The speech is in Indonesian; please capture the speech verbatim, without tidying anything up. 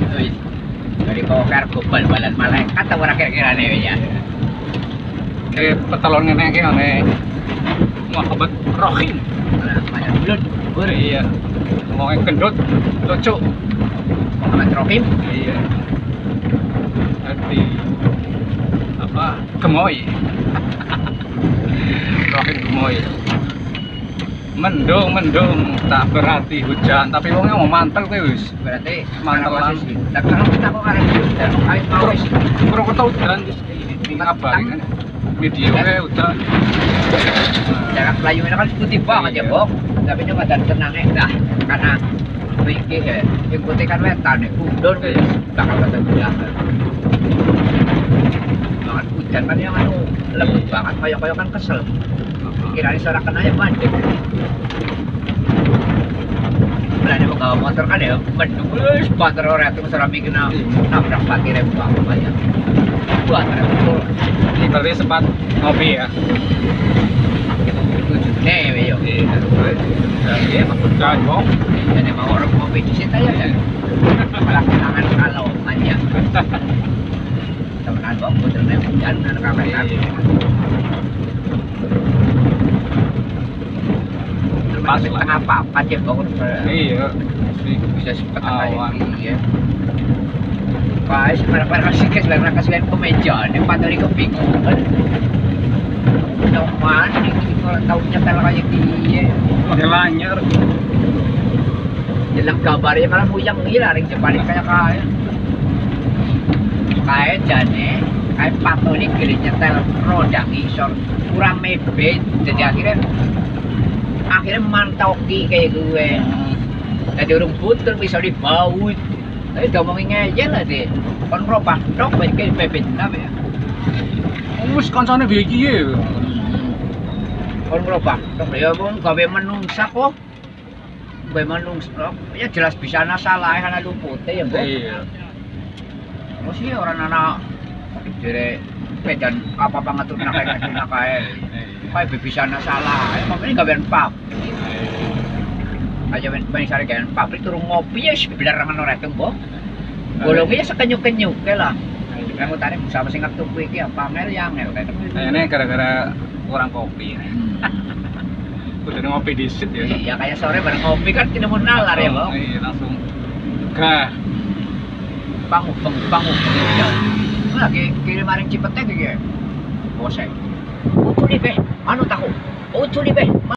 Wis. Dari kokar gobal balan malaikat ta ora kira-kirane ya. Kayak petelon ngene iki ngene. Muhammad Rohim. Nah, banyak bulan. Ber iya. Ngomongnya gendut, lucu. Muhammad Rohim. Iya. Nanti apa? Gemoy. Rohim gemoy. Mendung, mendung, tak berarti hujan, tapi wongnya mau mantel kuwi wis. Berarti Mantelan. Tapi kalau kita kok arep dan kait mau wis. Kurang ketau udan wis ngabarin kan. Videonya udah. Jarak Melayu ini kan putih banget ya, Bok. Tapi ini badan tenang dah karena pikir ya, ikuti kan wetan nih, udon bakal badan udah. Banget hujan kan yang anu lembut banget, koyok-koyok kan kesel. Pikirannya seorang kena ya mandek. Belanja mau bawa motor kan ya, mendung, wis motor orang itu seorang bikin nabrak pakai rem apa banyak. Buat rem Ini berarti sempat ngopi ya. nih, yo. Iya, maksudnya kok. Jadi mau orang ngopi di situ ya. Malah kenangan kalau aja. Temenan bok, puternya hujan, anak kameran. Termasuk tengah papat ya bok. Iya. Bisa setengah awan. Iya. Pak, sebenarnya kasih kes lagi kasih ke meja, nih patah di kebingungan. Teman, kalau tahu nyetel kayak dia, Ngelanyar. jelang kabarnya malah bujang gila, ring cepanik kayak kaya. Kayak jane, kayak pato ini gini nyetel roda ngisor, kurang mebet, jadi akhirnya akhirnya mantoki kayak gue. Jadi orang puter bisa dibaut. Tapi ngomongin aja lah deh. Kon ropak dok banyak mebet apa ya? Wis kancane iki ya. Kon ropak dok ya bang, gawe menungsa kok. Gawe menungsa, ya jelas bisa na salah karena luputnya ya bang. Iya. Mesti orang anak jadi pedan apa banget tuh nak kayak nak kayak kayak bisa na salah. Makanya gawean pap. Aja ben ben sare kan pabrik turun ngopi ya sebelah dengan orang itu bang. Golongnya sekenyuk-kenyuk lah. Kamu tadi sama singkat tuh iki apa mel yang mel kayak Ini gara-gara kurang kopi. Udah ngopi di sit ya. ya kayak sore bareng ngopi kan tidak mau nalar ya bang. Iya, langsung gah. Bangun, bangun, bangun. Lagi kirim maring Cipete gitu ya. Bosek. Utuh nih beh, anu tahu. Utuh nih beh.